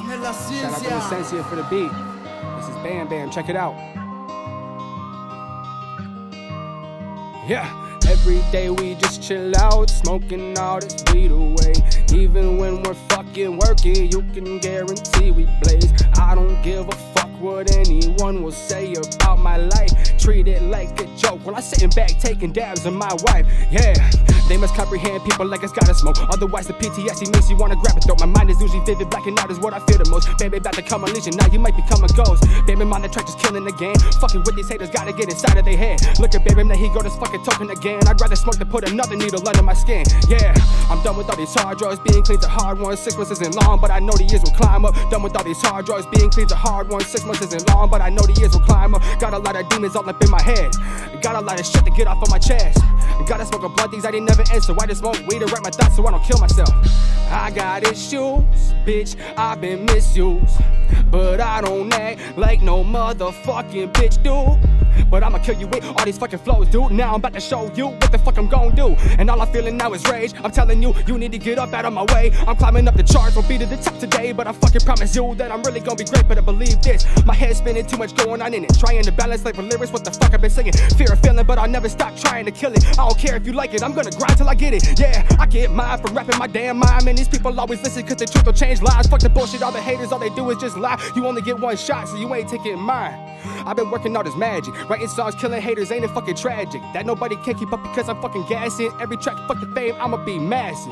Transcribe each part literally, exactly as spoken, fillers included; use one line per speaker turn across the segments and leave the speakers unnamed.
Shout out to Licencia for the beat. This is Bam Bam, check it out. Yeah. Every day we just chill out, smoking all this weed away. Even when we're fucking working, you can guarantee we blaze. I don't give a fuck what anyone will say about my life. Treat it like a joke while I'm sitting back taking dabs on my wife. Yeah, they must comprehend people like it's gotta smoke. Otherwise the P T S D makes you wanna grab a throat. My mind is usually vivid, blacking out is what I feel the most. Baby about to come unleash it, now you might become a ghost. Baby mind the track just killing the game. Fucking with these haters, gotta get inside of their head. Look at baby, now he go this fucking token again. I'd rather smoke than put another needle under my skin. Yeah, I'm done with all these hard drugs, being clean's a hard one. Six months isn't long, but I know the years will climb up. Done with all these hard drugs, being clean's a hard one. Six months isn't long, but I know the years will climb up. Got a lot of demons all up in my head. Got a lot of shit to get off of my chest. Gotta smoke a blunt, these I didn't never end, so I just smoke weed to write my thoughts so I don't kill myself. I got issues, bitch, I've been misused, but I don't act like no motherfucking bitch, dude. But I'ma kill you with all these fucking flows, dude. Now I'm about to show you what the fuck I'm gon' do. And all I'm feeling now is rage. I'm telling you, you need to get up out of my way. I'm climbing up the charts, won't be to the top today, but I fucking promise you that I'm really gonna be great. Better believe this, my head's spinning, too much going on in it. Trying to balance like lyrics, what the fuck I've been singing. Fear of feeling, but I'll never stop trying to kill it. I don't care if you like it, I'm gonna grind till I get it. Yeah, I get mine from rapping my damn mind. Man, these people always listen cause the truth will change lives. Fuck the bullshit, all the haters, all they do is just lie. You only get one shot, so you ain't taking mine. I've been working all this magic, writing songs, killing haters, ain't it fucking tragic? That nobody can keep up because I'm fucking gassing. Every track, fucking fame, I'ma be massive.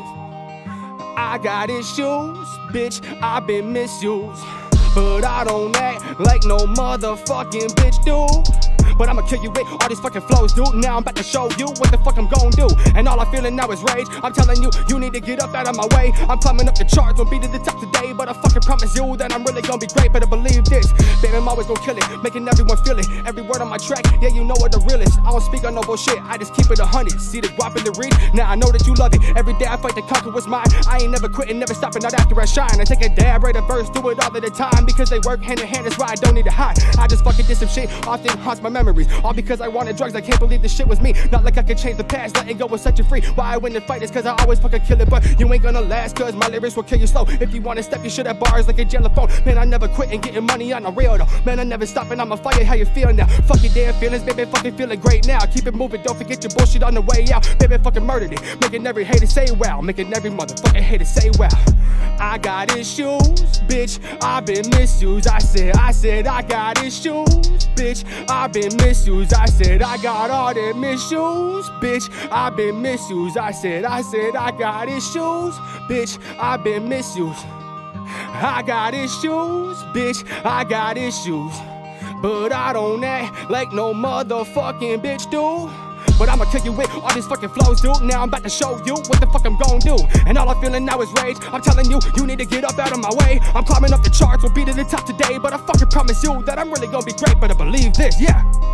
I got issues, bitch, I've been misused, but I don't act like no motherfucking bitch, dude. But I'ma kill you with all these fucking flows, dude. Now I'm about to show you what the fuck I'm gon' do. And all I'm feeling now is rage. I'm telling you, you need to get up out of my way. I'm climbing up the charts, won't be to the top today, but I fucking promise you that I'm really gonna be great. Better believe this, baby, I'm always gonna kill it, making everyone feel it. Every word on my track, yeah, you know what the real is. I don't speak on no bullshit, I just keep it a hundred. See the guap in the reach, now I know that you love it. Every day I fight to conquer what's mine. I ain't never quitting, never stopping, not after I shine. I take a dab, write a verse, do it all of the time, because they work hand in hand, that's why I don't need to hide. I just fucking did some shit, often haunts my memories. All because I wanted drugs, I can't believe this shit was me. Not like I could change the past, letting go was such a free. Why I win the fight is cause I always fucking kill it, but you ain't gonna last cause my lyrics will kill you slow. If you wanna step, you should have bars like a telephone. Man, I never quit and getting money on the real though. Man, I never stopping, I'm a fire, how you feel now? Fuck your damn feelings, baby, fucking feeling great now. Keep it moving, don't forget your bullshit on the way out. Baby, fucking murdered it, making every hater say wow. Making every motherfucking hater say wow. I got issues, bitch, I've been misused. I said, I said I got issues, bitch, I've been misused. I said I got all them issues, bitch, I've been misused. I said, I said I got issues, bitch, I've been misused. I got issues, bitch, I got issues, but I don't act like no motherfucking bitch, dude. But I'ma kill you with all these fucking flows, dude. Now I'm about to show you what the fuck I'm gon' do. And all I'm feeling now is rage. I'm telling you, you need to get up out of my way. I'm climbing up the charts, will be to the top today, but I fucking promise you that I'm really gonna be great. Better believe this, yeah.